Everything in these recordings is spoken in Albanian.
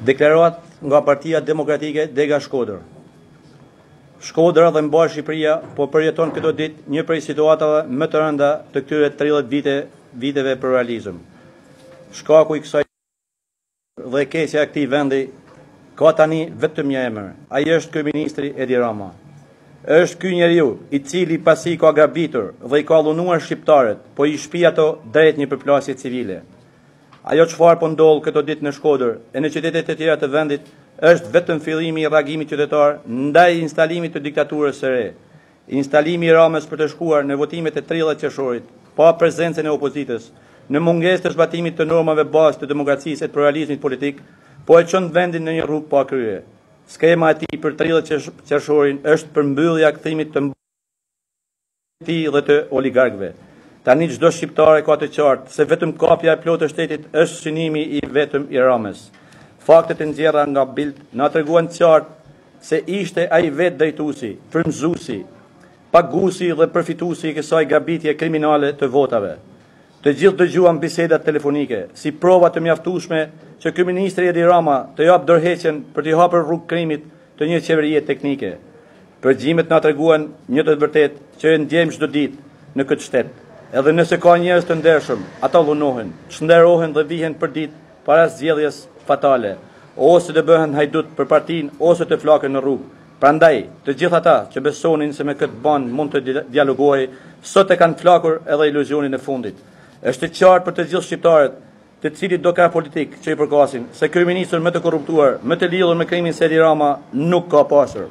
Deklarat nga Partia Demokratike Dega Shkodër. Shkodra dhe mbar Shqipëria po përjeton këto ditë një prej situatave më të rënda të këtyre 30 viteve për realizëm. Shkaku i kësaj dhe keqja e këtij vendi ka tani vetëm një emër. Ai është kryeministri Edi Rama. Është ky njeriu i cili pasi ka gabitur dhe i ka dhunuar shqiptarët, po i shpi ato drejt një përplasje civile. Ajo çfarë po ndodh këto ditë në Shkodër e në qytetet e tjera të vendit është vetëm fillimi i reagimit qytetar ndaj instalimit të diktaturës së re. Instalimi i Ramës për të shkuar në votimet e 30 qershorit, pa prezencën e opozitës, në mungesë të zbatimit të normave bazë të demokracisë e pluralizmit politik, po e çon vendin në një rrugë pa krye. Skema e tij për 30 qershorin është përmbyllja e kthimit të tij dhe të oligarkëve. Tani çdo shqiptar ka të qartë se vetëm kapja e plotë e shtetit është synimi i vetëm i Ramës. Faktet e nxjerra nga Bild na treguan qartë se ishte ai vetë drejtuesi, frymëzuesi, paguesi dhe përfituesi i kësaj gabitje kriminale të votave. Të gjithë dëgjuan bisedat telefonike si prova të mjaftueshme që kryeministri Edi Rama të jap dorëheqjen për të hapur rrugë krimit të një qeverie teknike. Përgjimet na treguan një të vërtetë që e ndjejmë çdo ditë në këtë shtet. Edhe nëse ka njerëz të ndershëm, ata dhunohen, çnderohen dhe vihen për ditë para zgjedhjes fatale, ose të bëhen hajdut për partinë ose të flaken në rrugë. Prandaj, të gjithë ata që besonin se me këtë ban mund të dialogojë, sot e kanë flakur edhe iluzionin e fundit. Është e qartë për të gjithë shqiptarët, të cilit do ka politik që i përkasin, se kryeministri më të korruptuar, më të lidhur me krimin se Edi Rama nuk ka pasur.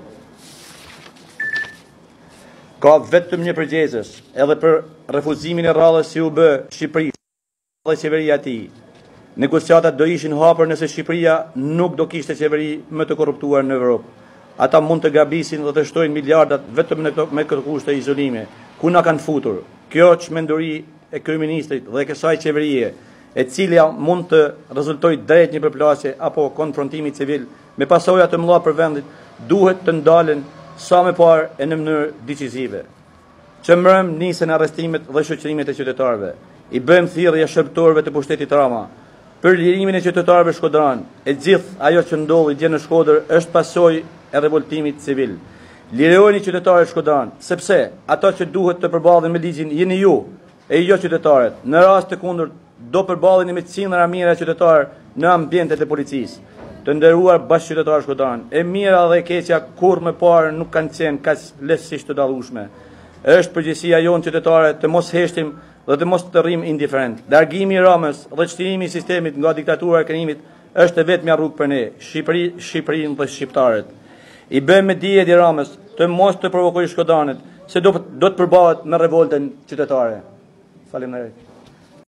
Ka vetëm një përgjegjës, edhe për refuzimin e rradhës si u bë Shqipërisë dhe qeveria e tij. Negociatat do ishin hapur nëse Shqipëria nuk do kishte qeveri më të korruptuar në Evropë. Ata mund të gabisin dhe të shtojnë miliardat vetëm me këtë kusht të izolime. Ku na kanë futur? Kjo çmenduri e kryeministrit dhe kësaj qeverie, e cila mund të rezultojë drejt një përplasje apo konfrontimi civil me pasoja të mëdha për vendin, duhet të ndalen sa më parë e në mënyrë decisive. Që mbrëm nisën arrestimet dhe shoqërimet e qytetarëve. I bëjmë thirrje shërbëtorëve të pushtetit Rama për lirimin e qytetarëve shkodran. E gjithë ajo që ndodhi dje në Shkodër është pasojë e revoltimit civil. Lirojeni qytetarët shkodran, sepse ato që duhet të përballen me ligjin jeni ju e jo qytetarët. Në rast të kundërt do përballeni me cindra mijëra qytetarë në ambientet e policisë. Të nderuar bashkëqytetarë shkodran, e mira dhe e keqja kur më parë nuk kanë qenë kaq lehtësisht të dallueshme. Është përgjegjësia jonë qytetare të mos heshtim dhe të mos të rrim indiferent. Largimi i Ramës dhe çlirimi i sistemit nga diktatura e krimit është e vetmja rrugë për ne, Shqipërinë dhe shqiptarët. I bëjmë me dije Edi Ramës të mos të provokojë shkodanët, se do të përballet me revoltën qytetare. Faleminderit.